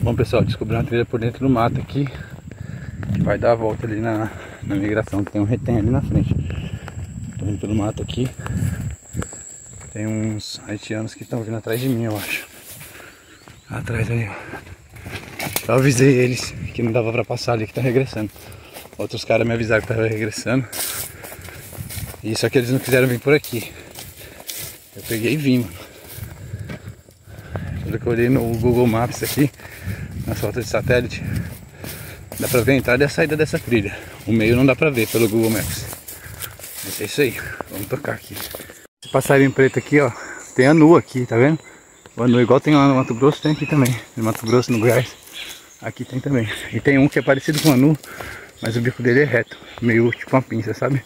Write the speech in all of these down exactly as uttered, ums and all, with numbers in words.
Bom, pessoal, descobri uma trilha por dentro do mato aqui, que vai dar a volta ali na, na migração, que tem um retém ali na frente. Por dentro do mato aqui tem uns haitianos que estão vindo atrás de mim, eu acho. Atrás ali, ó. Eu avisei eles que não dava pra passar ali, que tá regressando. Outros caras me avisaram que tava regressando. E só que eles não quiseram vir por aqui. Eu peguei e vim, mano. Quando eu olhei no Google Maps aqui, na foto de satélite, dá pra ver a entrada e a saída dessa trilha. O meio não dá pra ver pelo Google Maps. Mas é isso aí, vamos tocar aqui. Esse passarinho preto aqui, ó, tem anu aqui, tá vendo? O anu, igual tem lá no Mato Grosso, tem aqui também. No Mato Grosso, no Goiás, aqui tem também. E tem um que é parecido com o anu, mas o bico dele é reto, meio tipo uma pinça, sabe?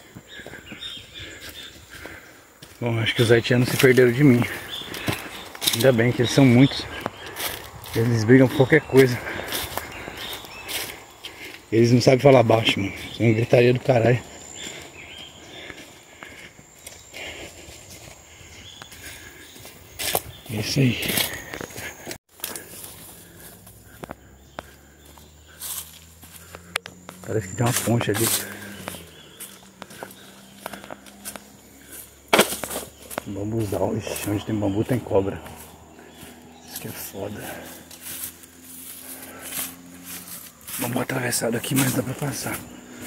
Bom, acho que os haitianos se perderam de mim. Ainda bem que eles são muitos. Eles brigam por qualquer coisa. Eles não sabem falar baixo, mano. São uma gritaria do caralho. É isso aí. Parece que tem uma ponte ali. Bambuzal. Ixi, onde tem bambu tem cobra. Isso que é foda. Bambu atravessado aqui, mas dá pra passar.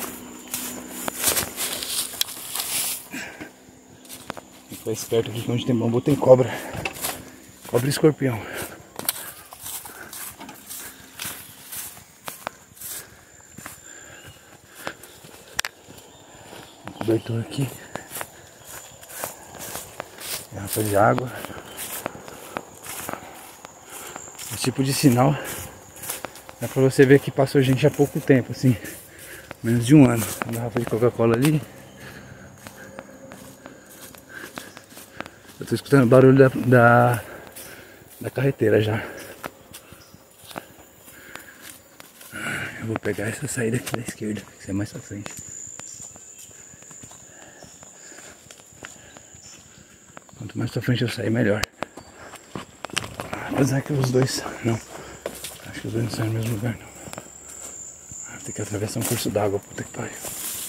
Fica esperto aqui que onde tem bambu tem cobra. Cobra e escorpião. Um cobertor aqui. Garrafa de água. Esse tipo de sinal dá pra você ver que passou gente há pouco tempo, assim, menos de um ano. Uma garrafa de Coca-Cola ali. Eu tô escutando o barulho da, da, da carreteira já. Eu vou pegar essa saída aqui da esquerda, que é mais pra frente. Quanto mais pra frente eu sair, melhor. Apesar que os dois não. Acho que os dois não saem no mesmo lugar, não. Tem que atravessar um curso d'água, puta que pariu.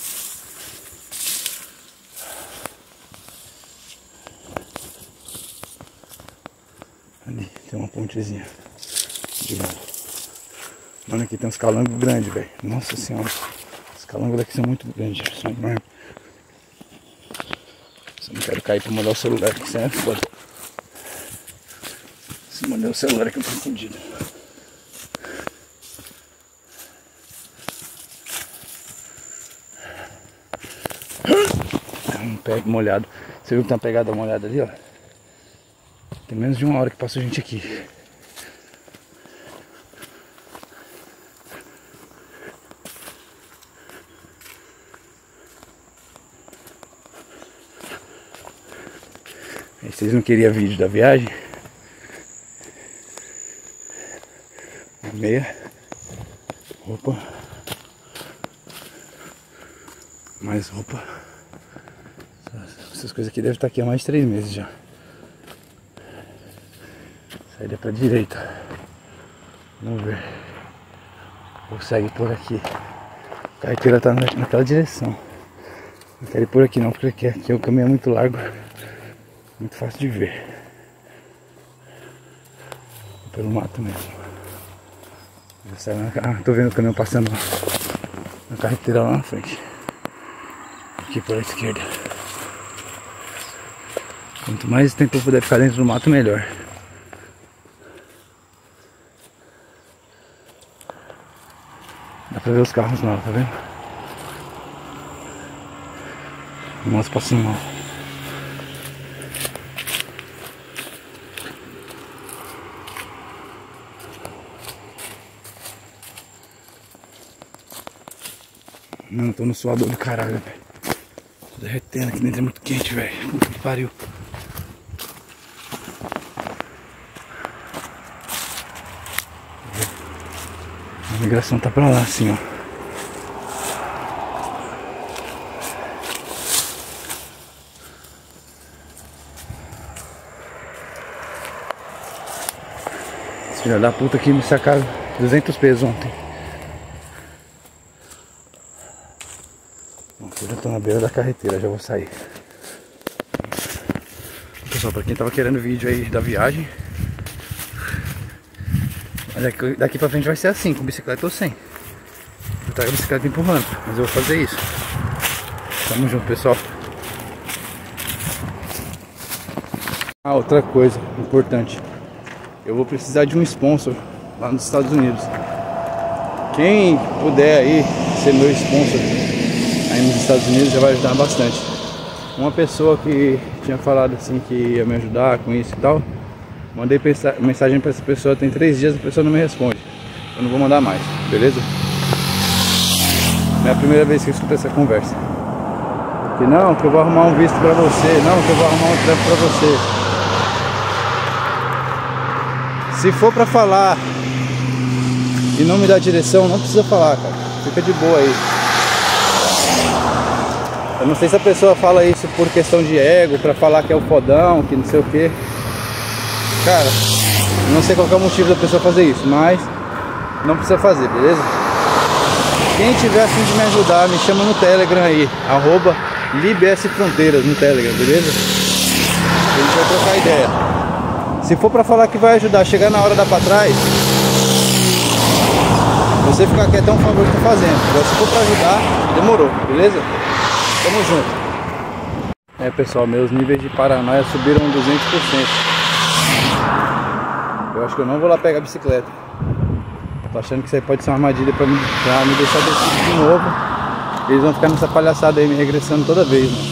Ali tem uma pontezinha de novo. Mano, aqui tem uns calangos grandes, velho. Nossa senhora. Os calangos daqui são muito grandes, são enormes. Eu não quero cair pra molhar o celular, que isso é foda. Se molhar o celular é que eu tô escondido. Um pé molhado. Você viu que tem uma pegada molhada ali, ó? Tem menos de uma hora que passou gente aqui. Aí vocês não queriam vídeo da viagem? Meia roupa, mais roupa. Essas coisas aqui devem estar aqui há mais de três meses já. Saída pra direita. Vamos ver. Ou segue por aqui. A carreteira tá naquela direção. Não quero ir por aqui não, porque aqui o caminho é muito largo. Muito fácil de ver. Pelo mato mesmo. Ah, tô vendo o caminhão passando na carreteira lá na frente. Aqui pela esquerda. Quanto mais tempo eu puder ficar dentro do mato, melhor. Dá pra ver os carros lá, tá vendo? Moto passando mal. Mano, tô no suador do caralho, velho. Tô derretendo aqui dentro, é muito quente, velho. Puta que pariu. A migração tá pra lá, assim, ó. Esse filho da puta aqui me sacaram duzentos pesos ontem. Eu já tô na beira da carreteira, já vou sair. Pessoal, pra quem tava querendo vídeo aí da viagem, daqui, daqui pra frente vai ser assim, com bicicleta ou sem. Eu trago a bicicleta empurrando, mas eu vou fazer isso. Tamo junto, pessoal. Ah, outra coisa importante. Eu vou precisar de um sponsor lá nos Estados Unidos. Quem puder aí ser meu sponsor aí nos Estados Unidos já vai ajudar bastante. Uma pessoa que tinha falado assim que ia me ajudar com isso e tal, mandei mensagem pra essa pessoa, tem três dias, a pessoa não me responde. Eu não vou mandar mais, beleza? Não é a primeira vez que eu escuto essa conversa. Que não, que eu vou arrumar um visto pra você, não, que eu vou arrumar um trampo pra você. Se for pra falar e não me dar direção, não precisa falar, cara. Fica de boa aí. Eu não sei se a pessoa fala isso por questão de ego, pra falar que é o fodão, que não sei o que. Cara, não sei qual é o motivo da pessoa fazer isso, mas não precisa fazer, beleza? Quem tiver a fim de me ajudar, me chama no Telegram aí, arroba libsfronteiras no Telegram, beleza? A gente vai trocar ideia. Se for pra falar que vai ajudar, chegar na hora da pra trás, você ficar quieto é um favor que eu tô fazendo. Agora se for pra ajudar, demorou, beleza? Tamo junto. É, pessoal, meus níveis de paranoia subiram duzentos por cento. Eu acho que eu não vou lá pegar a bicicleta. Tô achando que isso aí pode ser uma armadilha pra me, pra me deixar descer de novo. Eles vão ficar nessa palhaçada aí, me regressando toda vez, mano.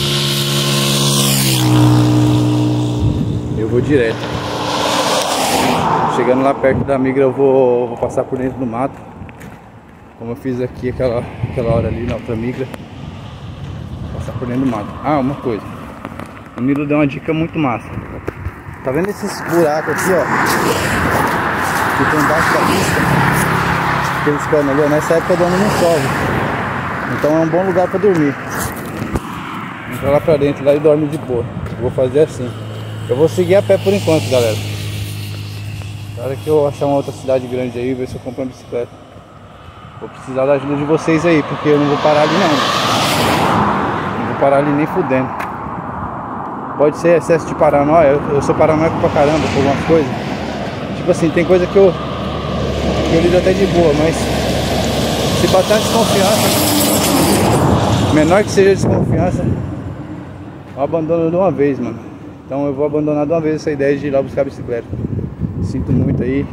Eu vou direto. Chegando lá perto da migra, eu vou, vou passar por dentro do mato, como eu fiz aqui aquela, aquela hora ali na outra migra. Vou passar por dentro do mato. Ah, uma coisa, o Nilo deu uma dica muito massa. Tá vendo esses buracos aqui, ó, que tem embaixo da pista, aqueles canos ali, ó, nessa época do ano não chove, então é um bom lugar pra dormir. Entra lá pra dentro lá e dorme de boa. Eu vou fazer assim. Eu vou seguir a pé por enquanto, galera. Na hora que eu achar uma outra cidade grande aí, ver se eu compro uma bicicleta. Vou precisar da ajuda de vocês aí, porque eu não vou parar ali não. Não vou parar ali nem fudendo. Pode ser excesso de paranoia, eu, eu sou paranoico pra caramba por algumas coisas. Tipo assim, tem coisa que eu, que eu lido até de boa, mas se bater desconfiança, menor que seja a desconfiança, eu abandono de uma vez, mano. Então eu vou abandonar de uma vez essa ideia de ir lá buscar a bicicleta. Sinto muito aí.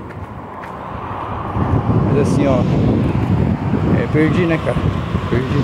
Mas assim, ó, é, perdi, né, cara? Perdi.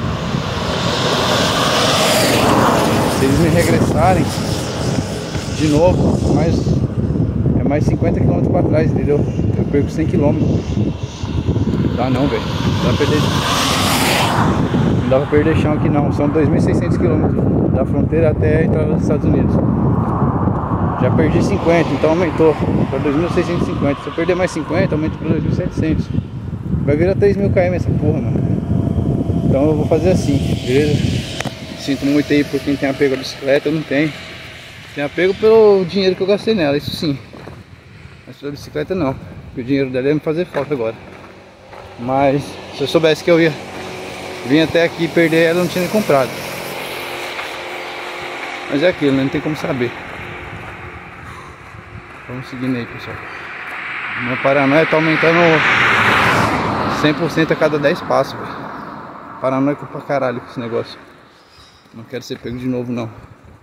Se eles me regressarem de novo, mais, é mais cinquenta quilômetros pra trás, entendeu? Eu perco cem quilômetros. Dá não, velho. Não dá pra perder. Não dá pra perder chão aqui não. São dois mil e seiscentos quilômetros da fronteira até a entrada dos Estados Unidos. Já perdi cinquenta, então aumentou para dois mil seiscentos e cinquenta. Se eu perder mais cinquenta, aumenta para dois mil e setecentos. Vai virar três mil quilômetros essa porra, mano. Então eu vou fazer assim, beleza? Sinto muito aí por quem tem apego à bicicleta, eu não tenho. Tenho apego pelo dinheiro que eu gastei nela, isso sim. Mas pela bicicleta não, porque o dinheiro dela ia me fazer falta agora. Mas se eu soubesse que eu ia vir até aqui e perder ela, eu não tinha nem comprado. Mas é aquilo, né? Não tem como saber. Vamos seguindo aí, pessoal. Meu paranoia tá aumentando cem por cento a cada dez passos, velho. Paranoico pra caralho com esse negócio. Não quero ser pego de novo, não.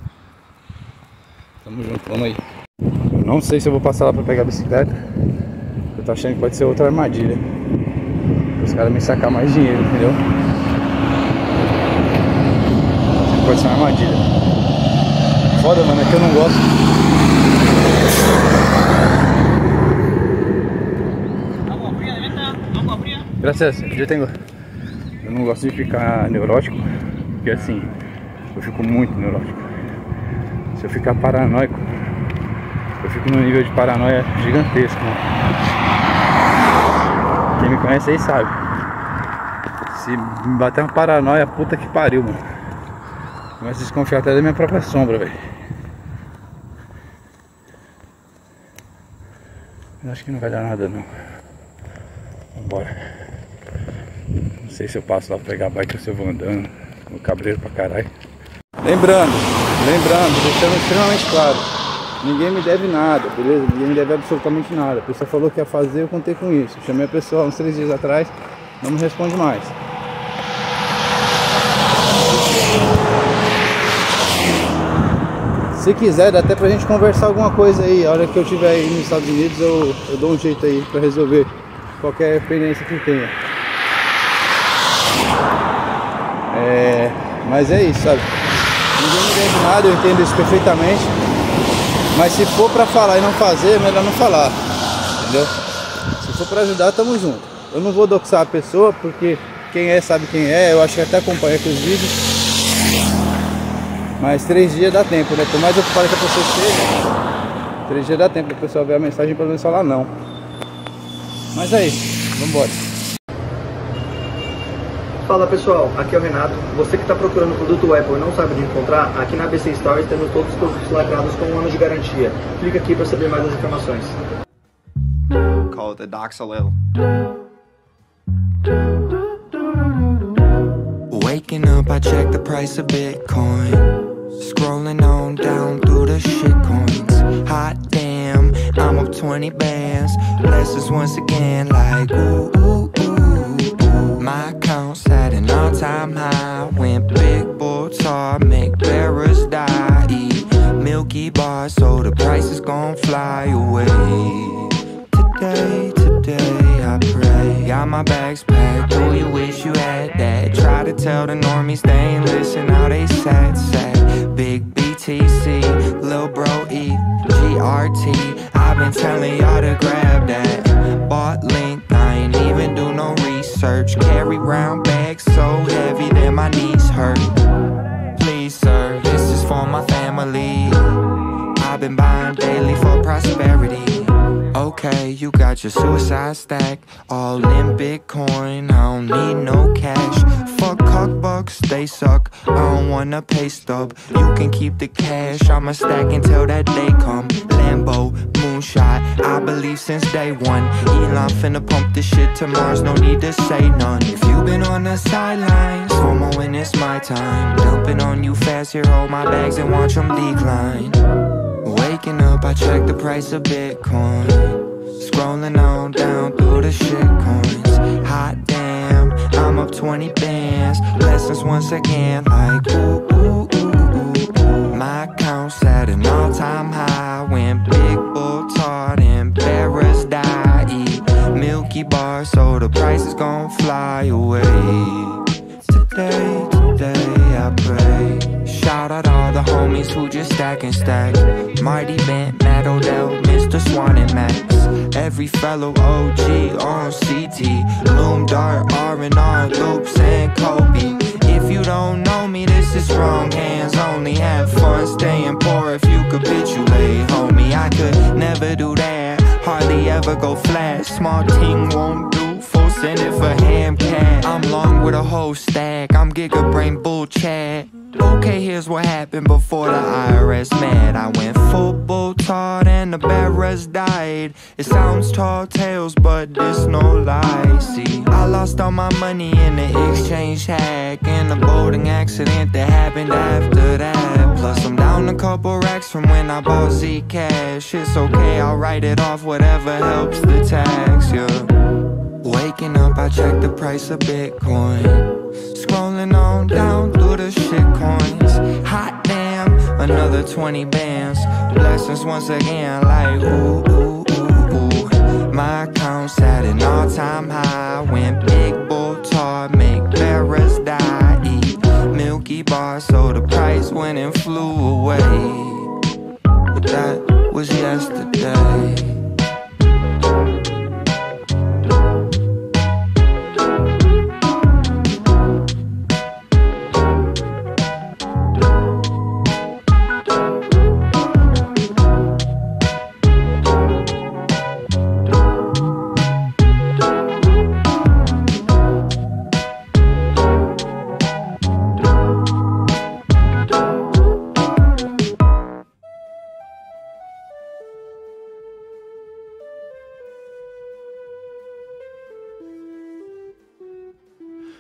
Tamo junto, vamos aí. Eu não sei se eu vou passar lá pra pegar a bicicleta. Eu tô achando que pode ser outra armadilha. Os caras me sacar mais dinheiro, entendeu? Pode ser uma armadilha. Foda, mano, é que eu não gosto. Graças, eu tenho. Eu não gosto de ficar neurótico, porque assim, eu fico muito neurótico. Se eu ficar paranoico, eu fico num nível de paranoia gigantesco, mano. Quem me conhece aí sabe. Se me bater uma paranoia, puta que pariu, mano. Começo a desconfiar até da minha própria sombra, velho. Acho que não vai dar nada, não. Vambora. Não sei se eu passo lá pra pegar a bike ou se eu vou andando. No cabreiro pra caralho. Lembrando, lembrando, deixando extremamente claro, ninguém me deve nada, beleza? Ninguém me deve absolutamente nada. A pessoa falou que ia fazer, eu contei com isso. Chamei a pessoa uns três dias atrás, não me responde mais. Se quiser, dá até pra gente conversar alguma coisa aí. A hora que eu estiver aí nos Estados Unidos, eu, eu dou um jeito aí pra resolver qualquer pendência que tenha. É, mas é isso, sabe? Ninguém me deve nada, eu entendo isso perfeitamente. Mas se for pra falar e não fazer, é melhor não falar. Entendeu? Se for pra ajudar, tamo junto. Eu não vou doxar a pessoa, porque quem é sabe quem é. Eu acho que até acompanha aqui os vídeos. Mas três dias dá tempo, né? Por mais ocupado que a pessoa esteja, três dias dá tempo da pessoa ver a mensagem e pelo menos falar não. Mas é isso, vambora. Fala pessoal, aqui é o Renato. Você que está procurando produto Apple e não sabe onde encontrar, aqui na A B C Stories temos todos os produtos lacrados com um ano de garantia. Clica aqui para saber mais as informações. Call it the docs a little. Waking up, I check the price of Bitcoin. Scrolling on down through the shit coins. Hot damn, I'm up twenty bands. Blessings once again, like ooh, ooh, ooh, ooh. My account's at an all-time high. Went big bull tar, make bearers die. Eat Milky Bar, so the price is gon' fly away. Today, today I pray. Got my bags packed, do you wish you had that? Try to tell the normies they ain't listen, now they sad, sad. Big B T C, Lil Bro E, G R T, I've been telling y'all to grab that. Bought link, I ain't even do no research. Carry round bags so heavy that my knees hurt. Please sir, this is for my family. I've been buying daily for prosperity. Okay, you got your suicide stack, all in Bitcoin, I don't need no cash. Fuck cock bucks, they suck, I don't wanna pay stub. You can keep the cash, I'ma stack until that day come. Lambo, moonshot, I believe since day one. Elon finna pump this shit to Mars, no need to say none. If you been on the sidelines, FOMO when it's my time. Dumping on you fast, here hold my bags and watch them decline. Waking up, I check the price of Bitcoin. Scrolling on down through the shit coins. Hot damn, I'm up twenty bands. Blessings once again, like ooh, ooh, ooh, ooh, ooh. My account's at an all-time high. Went big bull tart and bearers die. Eat Milky Bar, so the price is gon' fly away. Today, today I pray. Shout out all the homies who just stack and stack. Marty Bent, Matt Odell, Mister Swan and Max. Every fellow O G on C T. Loom Dart, R and R, Loops and Kobe. If you don't know me, this is wrong hands only. Have fun staying poor if you capitulate, homie. I could never do that, hardly ever go flat. Small ting won't do, full send it for ham cat. I'm long with a whole stack, I'm giga brain bull chat. Okay, here's what happened before the I R S mad. I went full bull tart and the bearers died. It sounds tall tales, but this no lie. See, I lost all my money in the exchange hack and the boating accident that happened after that. Plus I'm down a couple racks from when I bought Zcash. It's okay, I'll write it off, whatever helps the tax, yeah. Waking up, I check the price of Bitcoin. Scrolling on down through the shit coins. Hot damn, another twenty bands. Blessings once again, like ooh, ooh, ooh, ooh. My account's at an all-time high. Went big bull tart, make bearers die. Eat Milky Bar, so the price went and flew away. But that was yesterday.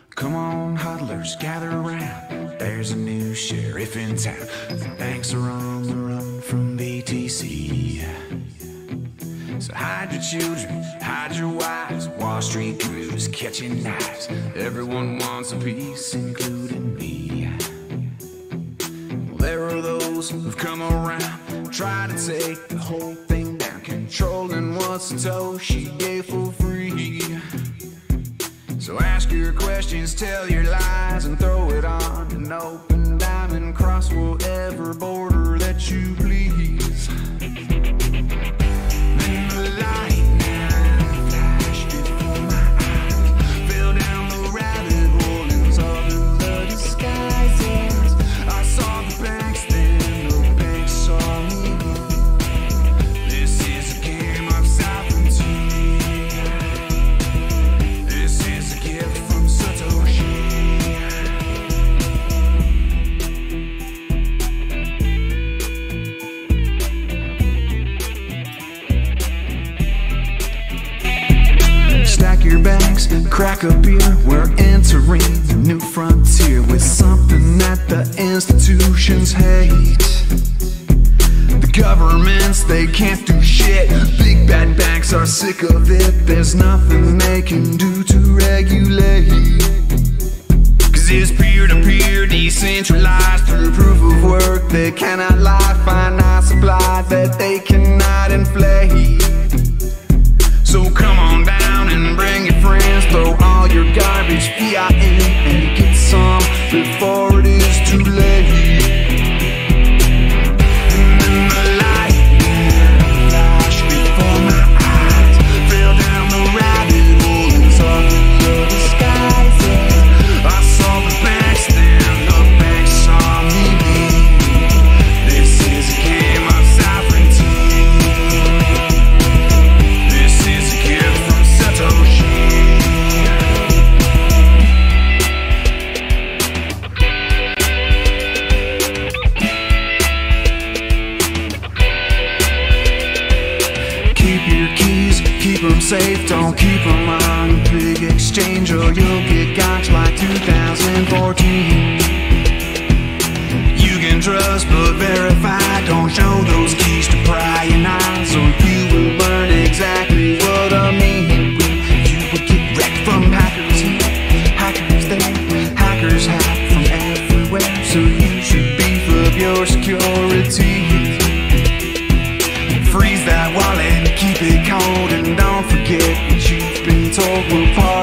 Come on, huddlers, gather around. There's a new sheriff in town. The banks are on the run from B T C. So hide your children, hide your wives. Wall Street crews catching knives. Everyone wants a piece, including me. Well, there are those who've come around, try to take the whole thing down, controlling what Satoshi gave for free. So ask your questions, tell your lies, and throw it on an open diamond. Cross whatever border that you please. Then the lightning flashed before my eyes, fell down the rabbit hole and saw through the disguises. I saw the banks, then the banks saw me. This is a game of sovereignty. This is a gift from Satoshi. Stack your bags, crack a beer. We're entering a new frontier with something that the institutions hate. The governments, they can't do shit. Big bad banks are sick of it. There's nothing they can do to regulate. Cause it's peer-to-peer, decentralized through proof of work. They cannot lie, finite supply that they cannot inflate. So come on down and bring your friends, throw all your garbage fiat in and get some before it is too late. And then the lightning flashed before my eyes, fell down the rabbit hole and saw through the disguises. I saw the banks, then the banks saw me. This is a game of sovereignty. This is a gift from Satoshi. Keep your keys, keep them safe, don't keep them on a big exchange or you'll get gotch like two thousand fourteen. You can trust but verify, don't show those keys to prying eyes or you will learn exactly what I mean. You will get wrecked from hackers here, hackers there, hackers hack from everywhere. So you should beef up your security. Freeze that wallet, keep it cold, and don't forget what you've been told will part.